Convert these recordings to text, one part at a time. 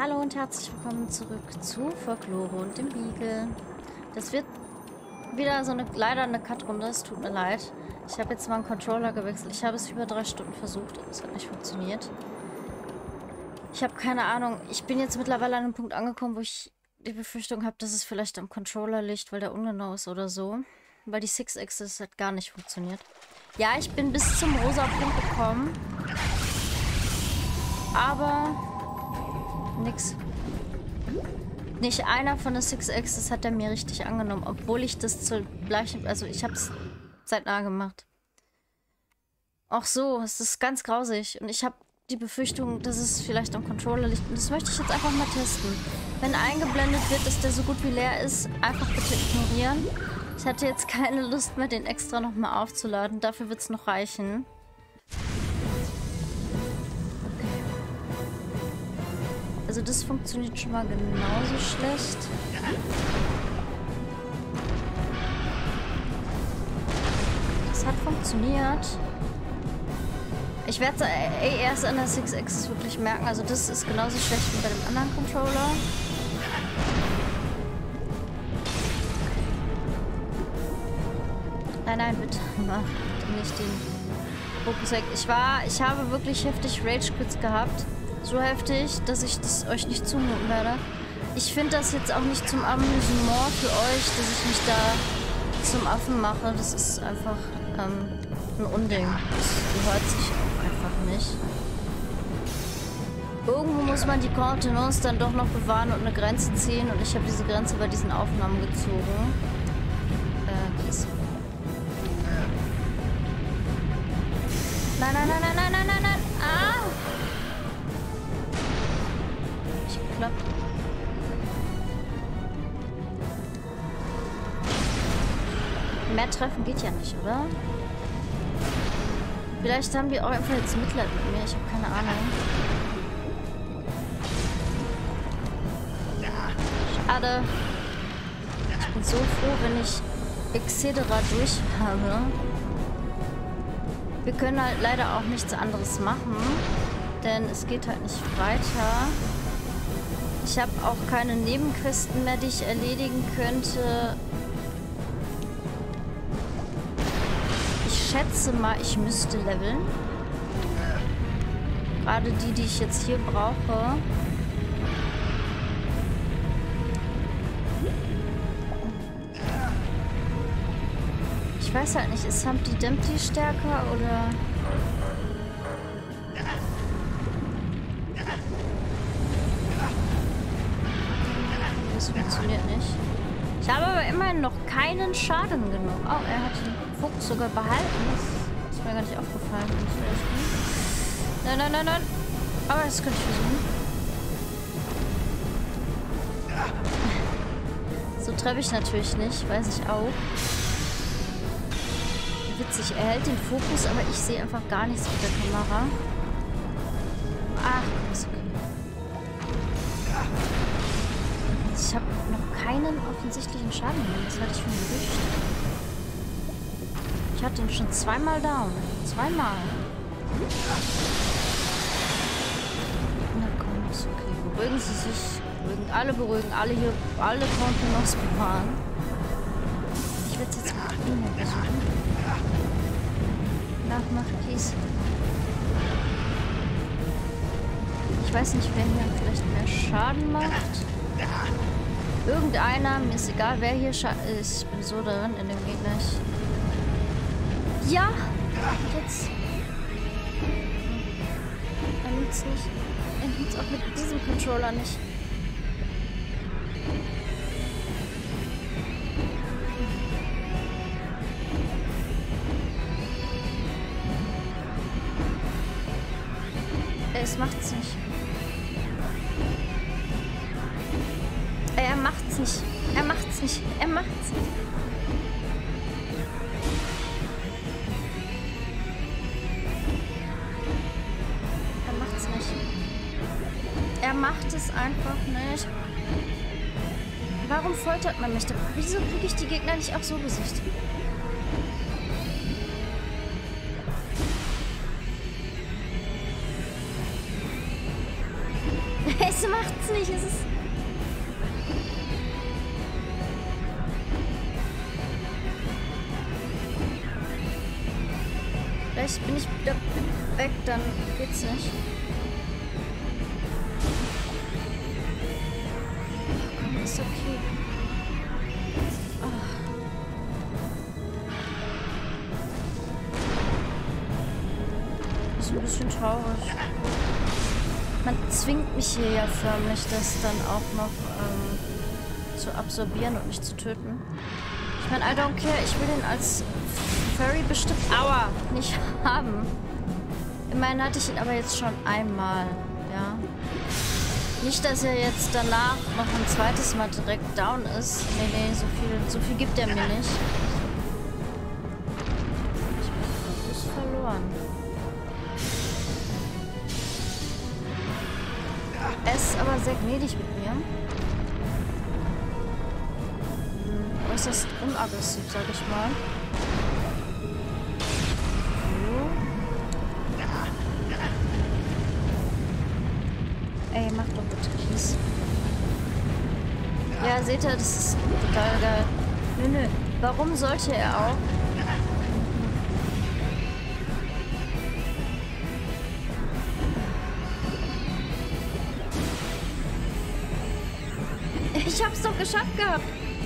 Hallo und herzlich willkommen zurück zu Folklore und dem Beagle. Das wird wieder so leider eine Cut-Runde, es tut mir leid. Ich habe jetzt mal einen Controller gewechselt. Ich habe es über 3 Stunden versucht und es hat nicht funktioniert. Ich habe keine Ahnung. Ich bin jetzt mittlerweile an einem Punkt angekommen, wo ich die Befürchtung habe, dass es vielleicht am Controller liegt, weil der ungenau ist oder so. Weil die Six-Axis hat gar nicht funktioniert. Ja, ich bin bis zum rosa Punkt gekommen. Aber nix. Nicht einer von den Six-Axis hat er mir richtig angenommen, obwohl ich das zur gleichen... Also ich habe es zeitnah gemacht. Auch so, es ist ganz grausig. Und ich habe die Befürchtung, dass es vielleicht am Controller liegt. Und das möchte ich jetzt einfach mal testen. Wenn eingeblendet wird, dass der so gut wie leer ist, einfach bitte ignorieren. Ich hatte jetzt keine Lust mehr, den extra nochmal aufzuladen. Dafür wird es noch reichen. Also das funktioniert schon mal genauso schlecht. Das hat funktioniert. Ich werde es erst an der Six-Axis wirklich merken. Also das ist genauso schlecht wie bei dem anderen Controller. Nein, nein, bitte. Mach nicht den Fokus weg. Ich habe wirklich heftig Rage-Quits gehabt. So heftig, dass ich das euch nicht zumuten werde. Ich finde das jetzt auch nicht zum Amüsement für euch, dass ich mich da zum Affen mache. Das ist einfach ein Unding. Das gehört sich auch einfach nicht. Irgendwo muss man die Kontenance dann doch noch bewahren und eine Grenze ziehen. Und ich habe diese Grenze bei diesen Aufnahmen gezogen. Kies. Nein, nein, nein, nein, nein, nein, nein, nein. Ah! Geklappt. Mehr treffen geht ja nicht, oder? Vielleicht haben die auch einfach jetzt Mitleid mit mir. Ich habe keine Ahnung. Schade. Ich bin so froh, wenn ich Etc. durch habe. Wir können halt leider auch nichts anderes machen, denn es geht halt nicht weiter. Ich habe auch keine Nebenquesten mehr, die ich erledigen könnte. Ich schätze mal, ich müsste leveln. Gerade die ich jetzt hier brauche. Ich weiß halt nicht, ist Humpty Dumpty stärker oder... Das funktioniert nicht. Ich habe aber immerhin noch keinen Schaden genommen. Oh, er hat den Fokus sogar behalten. Das ist mir gar nicht aufgefallen. Nein, nein, nein, nein. Aber das könnte ich versuchen. So treffe ich natürlich nicht. Weiß ich auch. Witzig, er hält den Fokus, aber ich sehe einfach gar nichts mit der Kamera. Ach, ist okay. Ich habe noch keinen offensichtlichen Schaden mehr. Das hatte ich schon gewünscht. Ich hatte ihn schon zweimal down. Zweimal. Na komm, ist okay. Beruhigen Sie sich. Beruhigen. Alle hier, alle Kontenance bewahren. Ich werde es jetzt mit Ihnen versuchen. Nachmacht, please. Ich weiß nicht, wer hier vielleicht mehr Schaden macht. Irgendeiner, mir ist egal, wer hier ist. Ich bin so drin in dem Gegner. Ja! Jetzt. Er nimmt's nicht. Er nimmt's auch mit diesem Controller nicht. Es macht's nicht. Er macht's nicht. Er macht's nicht. Er macht's nicht. Er macht's nicht. Er macht es einfach nicht. Warum foltert man mich? Wieso kriege ich die Gegner nicht auch so besiegt? Es macht's nicht. Es ist... Vielleicht bin ich wieder weg, dann geht's nicht. Komm, ist okay. Ist ein bisschen traurig. Man zwingt mich hier ja förmlich, das dann auch noch zu absorbieren und mich zu töten. Ich meine, I don't care. Ich will den als Furry bestimmt nicht haben. Immerhin hatte ich ihn aber jetzt schon einmal, ja. Nicht, dass er jetzt danach noch ein zweites Mal direkt down ist. Nee, so viel gibt er mir nicht. Ich bin Fokus verloren. Er ist aber sehr gnädig mit mir. Äußerst unaggressiv, sag ich mal. Ey, mach doch bitte Kies. Ja, seht ihr, das ist total geil. Nö. Warum sollte er auch? Ich hab's doch geschafft gehabt.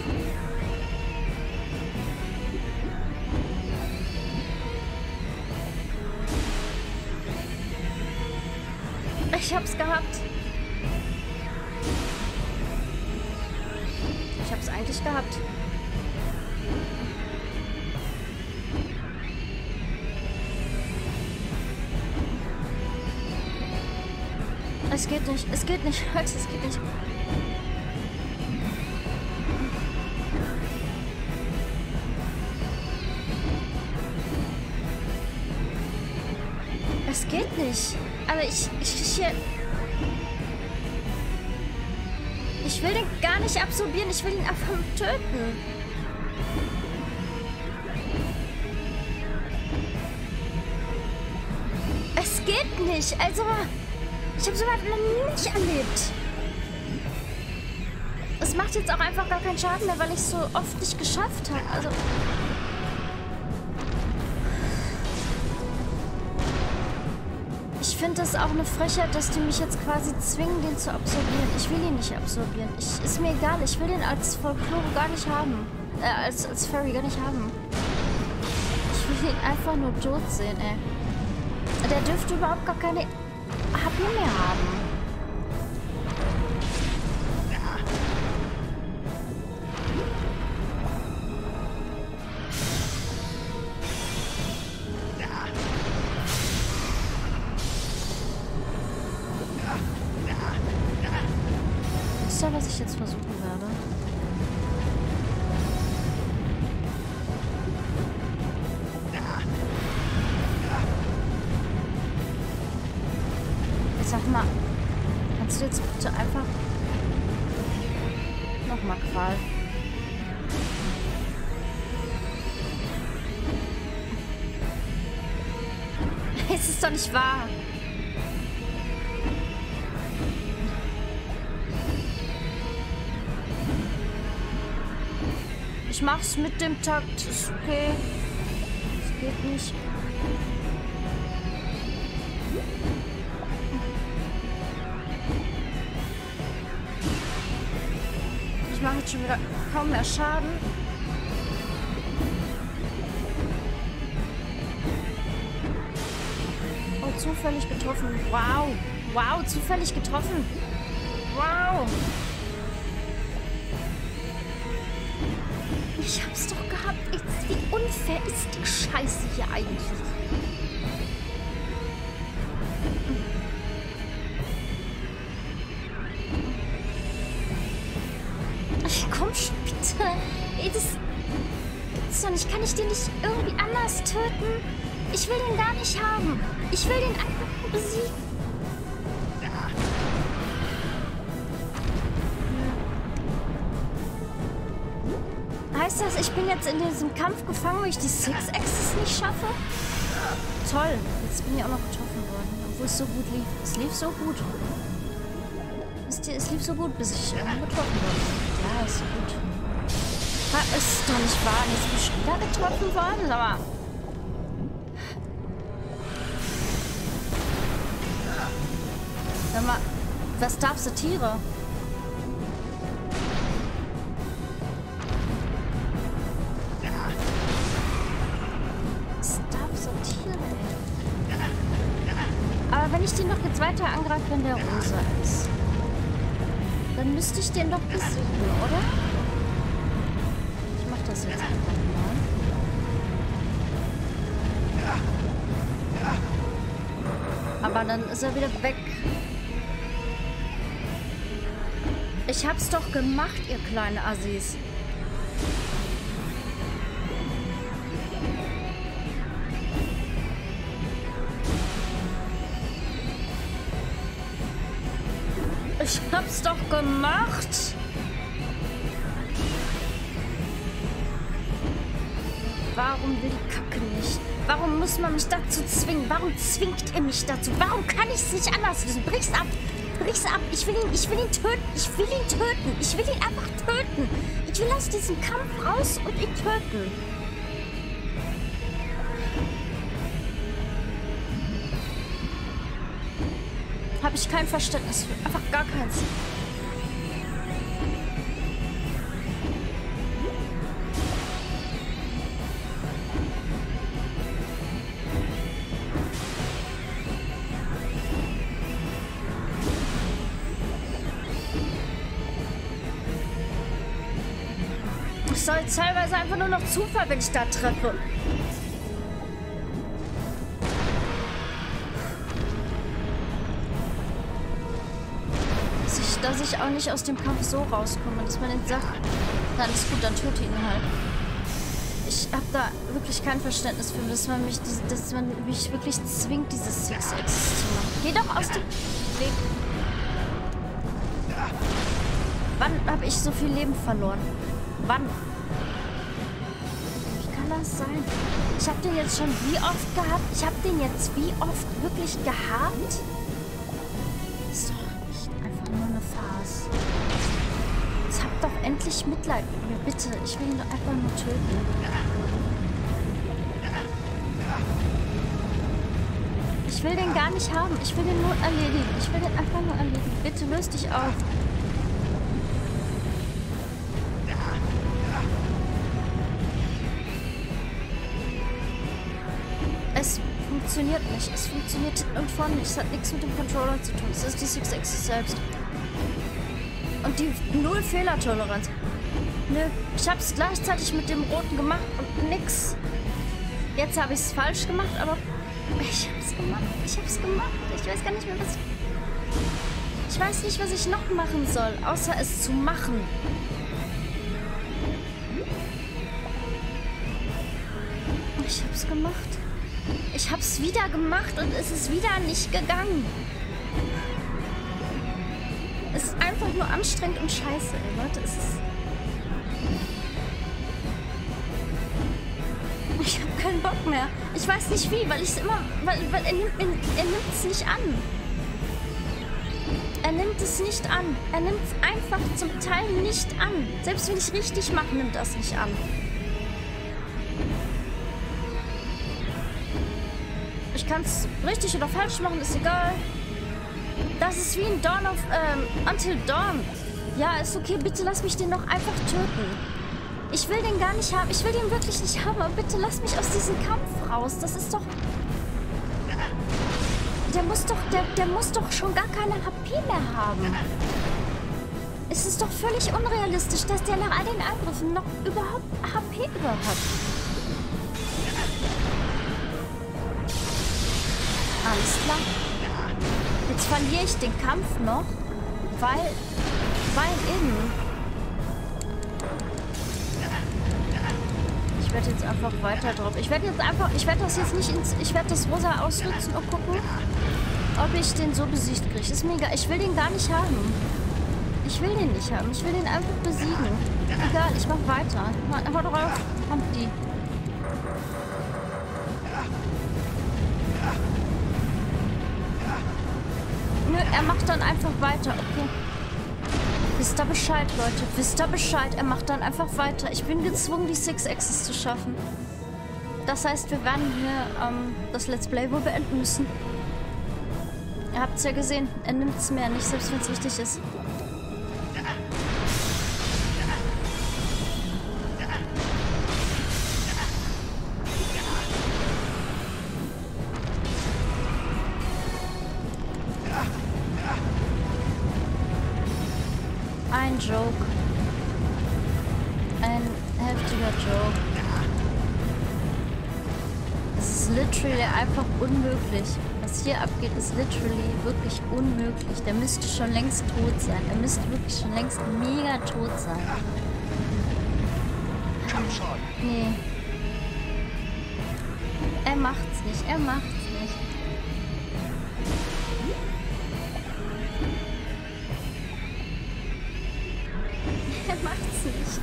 Ich hab's gehabt. Ich hab's eigentlich gehabt. Es geht nicht. Es geht nicht. Leute, es geht nicht. Es geht nicht. Aber ich will den gar nicht absorbieren. Ich will ihn einfach töten. Es geht nicht. Also, ich habe sowas noch nie nicht erlebt. Es macht jetzt auch einfach gar keinen Schaden mehr, weil ich es so oft nicht geschafft habe. Also... Ich finde das auch eine Frechheit, dass die mich jetzt quasi zwingen, den zu absorbieren. Ich will ihn nicht absorbieren. Ist mir egal. Ich will den als Folklore gar nicht haben. Als Furry gar nicht haben. Ich will ihn einfach nur tot sehen, ey. Der dürfte überhaupt gar keine HP mehr haben. Was ich jetzt versuchen werde. Ich sag mal, kannst du jetzt bitte einfach nochmal Qual? Es ist doch nicht wahr. Ich mach's mit dem Takt. Ist okay. Es geht nicht. Ich mache jetzt schon wieder kaum mehr Schaden. Oh, zufällig getroffen. Wow. Wow, zufällig getroffen. Wow. Ich hab's doch gehabt. Wie unfair ist die Scheiße hier eigentlich? Komm schon, bitte. Ey, das gibt's doch nicht. Kann ich den nicht irgendwie anders töten? Ich will den gar nicht haben. Ich will den einfach besiegen. Heißt das, ich bin jetzt in diesem Kampf gefangen, weil ich die Six Axis nicht schaffe? Toll. Jetzt bin ich auch noch getroffen worden, obwohl es so gut lief. Es lief so gut. seht ihr, es lief so gut, bis ich getroffen wurde. Ja, ist so gut. Ist doch nicht wahr. Jetzt bin ich wieder getroffen worden, aber... Sag mal, was darf so Tiere? Was darf so Tiere, ey? Aber wenn ich den doch jetzt weiter angreife, wenn der rosa ist, dann müsste ich den doch besiegen, oder? Ich mach das jetzt einfach mal. Aber dann ist er wieder weg. Ich hab's doch gemacht, ihr kleinen Assis. Ich hab's doch gemacht. Warum will die Kacke nicht? Warum muss man mich dazu zwingen? Warum zwingt ihr mich dazu? Warum kann ich es nicht anders lösen? Brich's ab! Brich's ab! Ich will ihn töten! Ich will ihn töten! Ich will ihn einfach töten! Ich will aus diesem Kampf raus und ihn töten! Habe ich kein Verständnis für. Einfach gar keins. Ich soll teilweise einfach nur noch Zufall, wenn ich da treffe. Dass ich auch nicht aus dem Kampf so rauskomme, dass man den sagt, dann ist gut, dann töte ihn halt. Ich habe da wirklich kein Verständnis für, dass man mich wirklich zwingt, dieses 6X zu machen. Geh doch aus dem Weg. Wann habe ich so viel Leben verloren? Wann? Wie kann das sein? Ich habe den jetzt schon wie oft gehabt? Ich habe den jetzt wie oft wirklich gehabt? Ist doch nicht einfach nur eine Farce. Jetzt habt doch endlich Mitleid mit mir, bitte. Ich will ihn doch einfach nur töten. Ich will den gar nicht haben. Ich will den nur erledigen. Ich will den einfach nur erledigen. Bitte löst dich auf. Es funktioniert nicht. Es funktioniert hinten und vorne nicht. Es hat nichts mit dem Controller zu tun. Es ist die 6X selbst. Und die null Fehlertoleranz. Nö, ich habe es gleichzeitig mit dem Roten gemacht und nix. Jetzt habe ich es falsch gemacht, aber ich habe es gemacht. Ich habe es gemacht. Ich weiß gar nicht mehr, was... Ich weiß nicht, was ich noch machen soll, außer es zu machen. Ich habe es gemacht. Ich habe es wieder gemacht und es ist wieder nicht gegangen. Es ist einfach nur anstrengend und scheiße, ey, Leute. Es ist... Ich habe keinen Bock mehr. Ich weiß nicht wie, weil ich es immer... Weil er nimmt es nicht an. Er nimmt es nicht an. Er nimmt es einfach zum Teil nicht an. Selbst wenn ich richtig mache, nimmt er es nicht an. Ich kann es richtig oder falsch machen, ist egal. Das ist wie ein Dawn of... Until Dawn. Ja, ist okay. Bitte lass mich den doch einfach töten. Ich will den gar nicht haben. Ich will den wirklich nicht haben. Aber bitte lass mich aus diesem Kampf raus. Das ist doch... Der muss doch schon gar keine HP mehr haben. Es ist doch völlig unrealistisch, dass der nach all den Angriffen noch überhaupt HP über hat. Alles klar. Jetzt verliere ich den Kampf noch, weil eben... Ich werde jetzt einfach weiter drauf. Ich werde das jetzt nicht ins... Ich werde das rosa ausnutzen und gucken, ob ich den so besiegt kriege. Ist mega. Ich will den gar nicht haben. Ich will den nicht haben. Ich will den einfach besiegen. Egal, ich mach weiter. Hau drauf. Kommt die. Nö, er macht dann einfach weiter. Okay. Wisst ihr Bescheid, Leute? Wisst ihr Bescheid? Er macht dann einfach weiter. Ich bin gezwungen, die Six Axis zu schaffen. Das heißt, wir werden hier das Let's Play wohl beenden müssen. Ihr habt es ja gesehen. Er nimmt es mehr nicht, selbst wenn es wichtig ist. Ein Joke. Ein heftiger Joke. Es ist literally einfach unmöglich. Was hier abgeht, ist literally wirklich unmöglich. Der müsste schon längst tot sein. Er müsste wirklich schon längst mega tot sein. Nee. Er macht's nicht. Er macht's nicht. Er macht's nicht.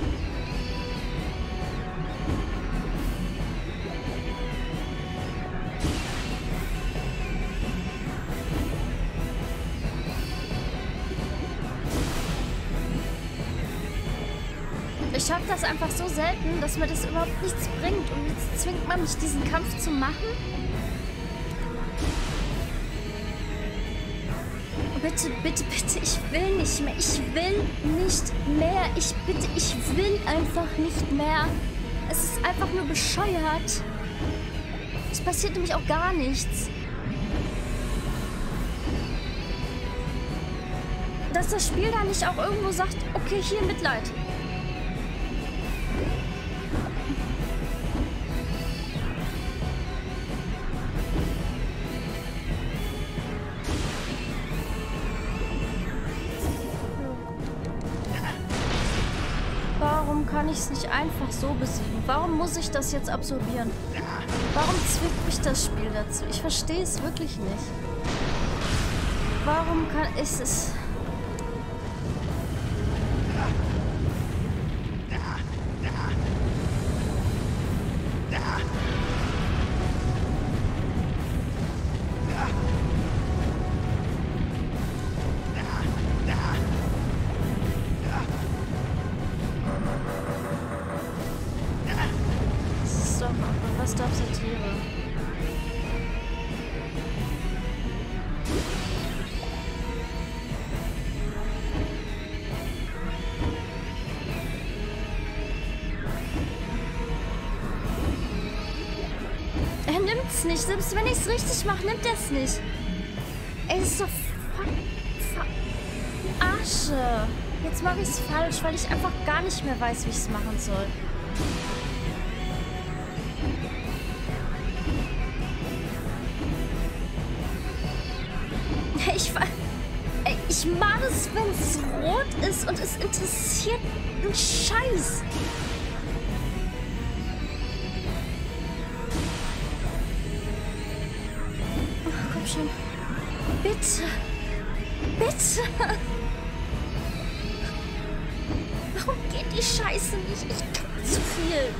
Ich schaffe das einfach so selten, dass mir das überhaupt nichts bringt. Und jetzt zwingt man mich, diesen Kampf zu machen. Bitte, bitte, bitte, ich will nicht mehr. Ich will nicht mehr. Ich bitte, ich will einfach nicht mehr. Es ist einfach nur bescheuert. Es passiert nämlich auch gar nichts. Dass das Spiel da nicht auch irgendwo sagt, okay, hier Mitleid. Warum kann ich es nicht einfach so besiegen? Warum muss ich das jetzt absorbieren? Warum zwingt mich das Spiel dazu? Ich verstehe es wirklich nicht. Warum kann ich es... Was darf Satire? Er nimmt's nicht. Selbst wenn ich es richtig mache, nimmt er es nicht. Ey, ist so Verarsche. Jetzt mache ich es falsch, weil ich einfach gar nicht mehr weiß, wie ich es machen soll. Ich mag es, wenn es rot ist und es interessiert einen Scheiß. Oh, komm schon. Bitte. Bitte. Warum geht die Scheiße nicht? Ich kann zu viel.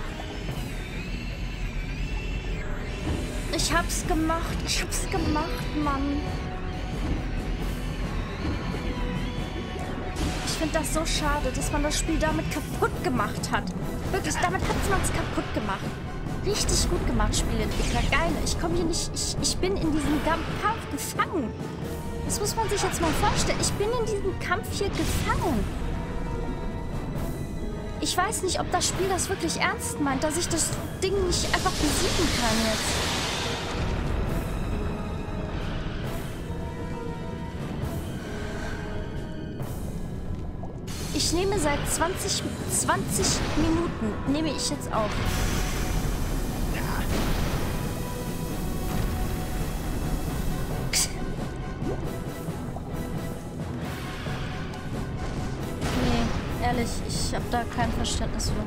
Ich hab's gemacht. Ich hab's gemacht, Mann. Ich finde das so schade, dass man das Spiel damit kaputt gemacht hat. Wirklich, damit hat man es kaputt gemacht. Richtig gut gemacht, Spieleentwickler. Geil. Ich komme hier nicht... Ich bin in diesem Kampf gefangen. Das muss man sich jetzt mal vorstellen. Ich bin in diesem Kampf hier gefangen. Ich weiß nicht, ob das Spiel das wirklich ernst meint, dass ich das Ding nicht einfach besiegen kann jetzt. Ich nehme seit 20 Minuten, nehme ich jetzt auf. Nee, ehrlich, ich habe da kein Verständnis für.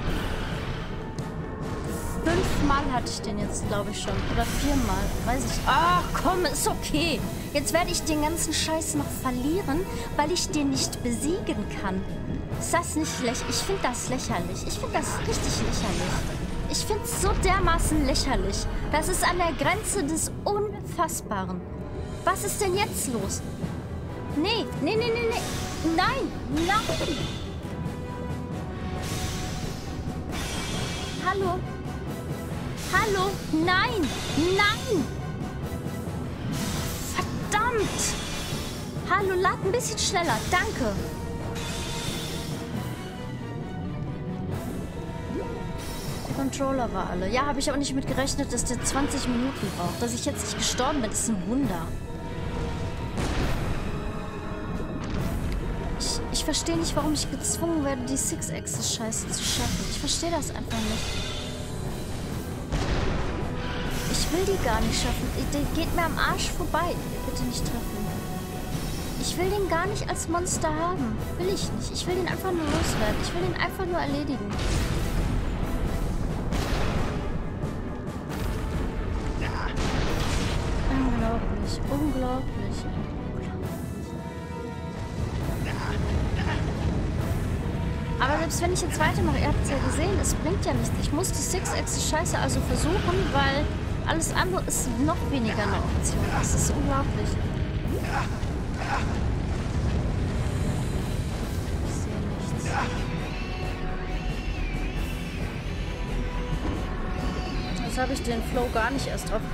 5-mal hatte ich den jetzt, glaube ich schon. Oder 4-mal, weiß ich. Ach komm, ist okay. Jetzt werde ich den ganzen Scheiß noch verlieren, weil ich den nicht besiegen kann. Ist das nicht lächerlich? Ich finde das lächerlich. Ich finde das richtig lächerlich. Ich finde es so dermaßen lächerlich. Das ist an der Grenze des Unfassbaren. Was ist denn jetzt los? Nee, nee, nee, nee, nee. Nein! Nein! Hallo? Hallo? Nein! Nein! Verdammt! Hallo, lad ein bisschen schneller. Danke. Der Controller war alle. Ja, habe ich auch nicht mit gerechnet, dass der 20 Minuten braucht. Dass ich jetzt nicht gestorben bin, ist ein Wunder. Ich verstehe nicht, warum ich gezwungen werde, die Six-Axis-Scheiße zu schaffen. Ich verstehe das einfach nicht. Ich will die gar nicht schaffen. Der geht mir am Arsch vorbei. Bitte nicht treffen. Ich will den gar nicht als Monster haben. Will ich nicht. Ich will den einfach nur loswerden. Ich will den einfach nur erledigen. Unglaublich. Unglaublich. Aber selbst wenn ich jetzt weitermache, ihr habt es ja gesehen, es bringt ja nichts. Ich muss die Six-Axis-Scheiße also versuchen, weil alles andere ist noch weniger eine Option. Das ist unglaublich. Ich sehe nichts. Jetzt habe ich den Flow gar nicht erst drauf.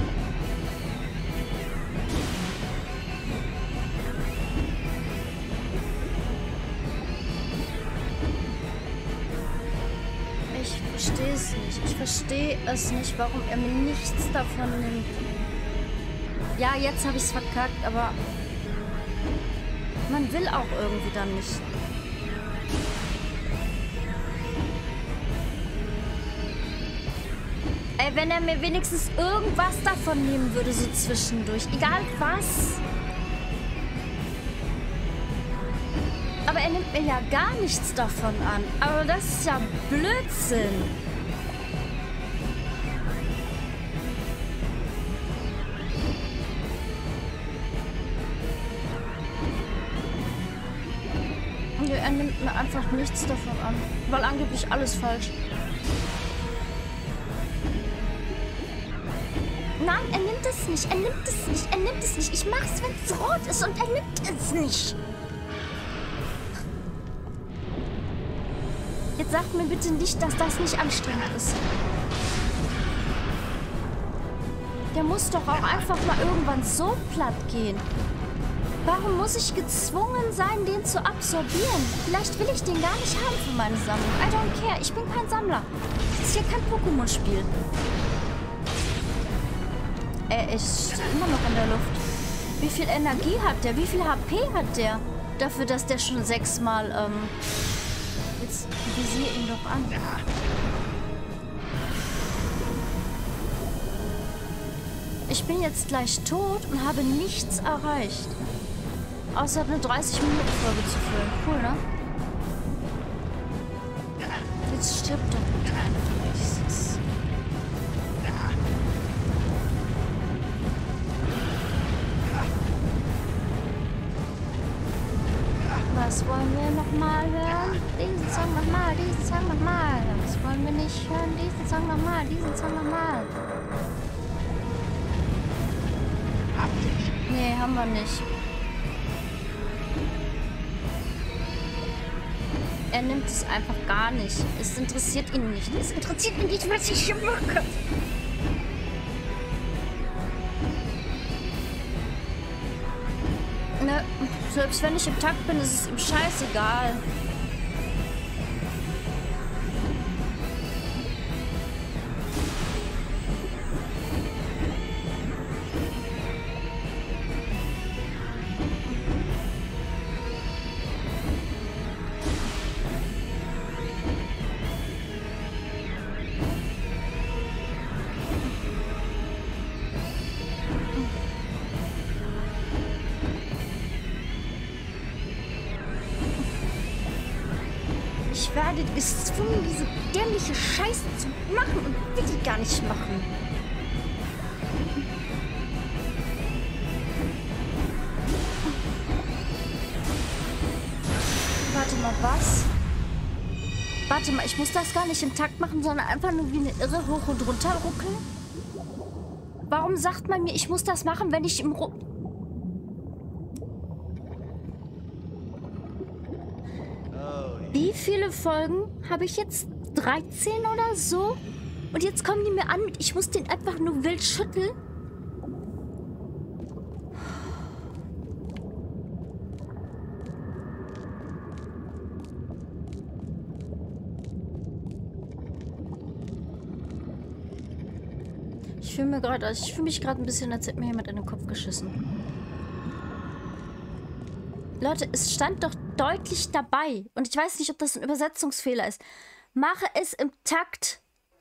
Ich verstehe es nicht. Ich verstehe es nicht, warum er mir nichts davon nimmt. Ja, jetzt habe ich es verkackt, aber man will auch irgendwie dann nicht. Ey, wenn er mir wenigstens irgendwas davon nehmen würde, so zwischendurch. Egal was. Aber er nimmt mir ja gar nichts davon an. Aber das ist ja Blödsinn. Nee, er nimmt mir einfach nichts davon an. Weil angeblich alles falsch. Nein, er nimmt es nicht. Er nimmt es nicht. Er nimmt es nicht. Ich mach's, wenn es rot ist und er nimmt es nicht. Jetzt sagt mir bitte nicht, dass das nicht anstrengend ist. Der muss doch auch einfach mal irgendwann so platt gehen. Warum muss ich gezwungen sein, den zu absorbieren? Vielleicht will ich den gar nicht haben für meine Sammlung. I don't care. Ich bin kein Sammler. Das ist hier kein Pokémon-Spiel. Er ist immer noch in der Luft. Wie viel Energie hat der? Wie viel HP hat der? Dafür, dass der schon 6-mal, Jetzt visier ihn doch an. Ich bin jetzt gleich tot und habe nichts erreicht. Außer eine 30-Minuten-Folge zu füllen. Cool, ne? Jetzt stirbt doch bitte einfach. Was wollen wir nochmal hören? Diesen Song nochmal, diesen Song nochmal. Was wollen wir nicht hören? Diesen Song nochmal, diesen Song nochmal. Nee, haben wir nicht. Er nimmt es einfach gar nicht. Es interessiert ihn nicht. Es interessiert ihn nicht, was ich hier mache. Ne, selbst wenn ich im Takt bin, ist es ihm scheißegal. Ich werde gezwungen, diese dämliche Scheiße zu machen und will die gar nicht machen. Warte mal, was? Warte mal, ich muss das gar nicht im Takt machen, sondern einfach nur wie eine Irre hoch und runter ruckeln? Warum sagt man mir, ich muss das machen, wenn ich im Wie viele Folgen habe ich jetzt? 13 oder so? Und jetzt kommen die mir an mit, ich muss den einfach nur wild schütteln? Ich fühle mich gerade ein bisschen, als hätte mir jemand in den Kopf geschissen. Leute, es stand doch deutlich dabei. Und ich weiß nicht, ob das ein Übersetzungsfehler ist. Mache es im Takt.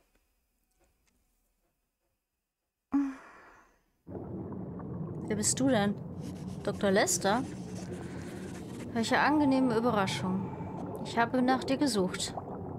Wer bist du denn? Dr. Lester? Welche angenehme Überraschung. Ich habe nach dir gesucht.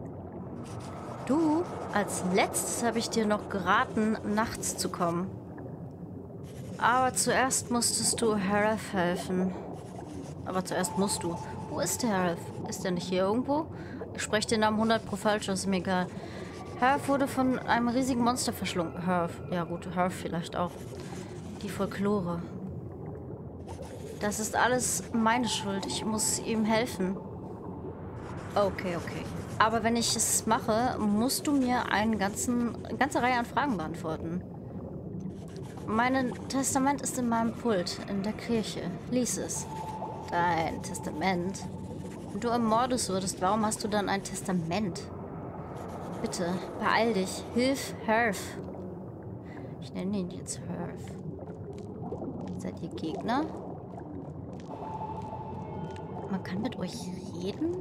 Du, als letztes habe ich dir noch geraten, nachts zu kommen. Aber zuerst musstest du Harif helfen. Aber zuerst musst du. Wo ist der Harif? Ist er nicht hier irgendwo? Ich spreche den Namen 100 pro falsch, das ist mir egal. Harif wurde von einem riesigen Monster verschlungen. Harif, ja gut, Harif vielleicht auch. Die Folklore. Das ist alles meine Schuld. Ich muss ihm helfen. Okay. Aber wenn ich es mache, musst du mir eine ganze Reihe an Fragen beantworten. Mein Testament ist in meinem Pult, in der Kirche. Lies es. Dein Testament? Wenn du ermordet würdest, warum hast du dann ein Testament? Bitte, beeil dich. Hilf Harif. Ich nenne ihn jetzt Harif. Seid ihr Gegner? Man kann mit euch reden?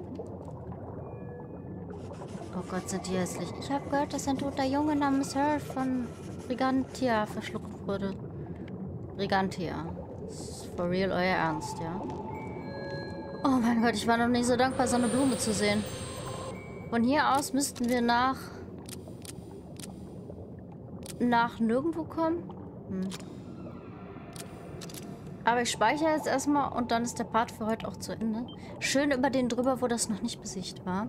Oh Gott, sind die hässlich. Ich habe gehört, dass ein toter Junge namens Harif von Brigantia verschluckt wurde. Brigantia. Ist for real euer Ernst, ja? Oh mein Gott, ich war noch nicht so dankbar, so eine Blume zu sehen. Von hier aus müssten wir nach nirgendwo kommen. Aber ich speichere jetzt erstmal und dann ist der Part für heute auch zu Ende. Schön über den drüber, wo das noch nicht besiegt war.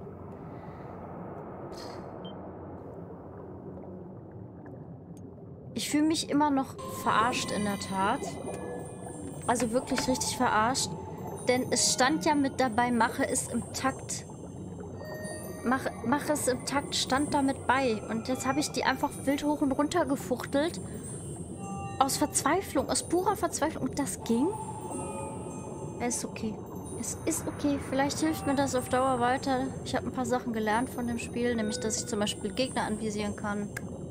Ich fühle mich immer noch verarscht in der Tat. Also wirklich richtig verarscht. Denn es stand ja mit dabei, mache es im Takt. Mache es im Takt stand damit bei. Und jetzt habe ich die einfach wild hoch und runter gefuchtelt. Aus Verzweiflung, aus purer Verzweiflung. Und das ging? Es ist okay. Es ist okay. Vielleicht hilft mir das auf Dauer weiter. Ich habe ein paar Sachen gelernt von dem Spiel. Nämlich, dass ich zum Beispiel Gegner anvisieren kann.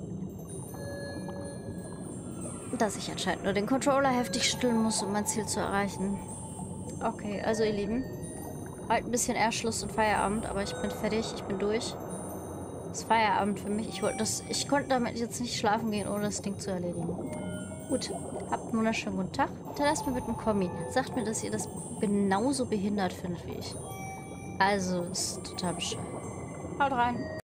Dass ich anscheinend nur den Controller heftig schütteln muss, um mein Ziel zu erreichen. Okay, also ihr Lieben. Halt ein bisschen eher Schluss und Feierabend, aber ich bin fertig, ich bin durch. Das ist Feierabend für mich. Ich konnte damit jetzt nicht schlafen gehen, ohne das Ding zu erledigen. Gut, habt einen wunderschönen guten Tag. Hinterlasst mir mit einem Kommi. Sagt mir, dass ihr das genauso behindert findet wie ich. Also, ist total bescheuert. Haut rein.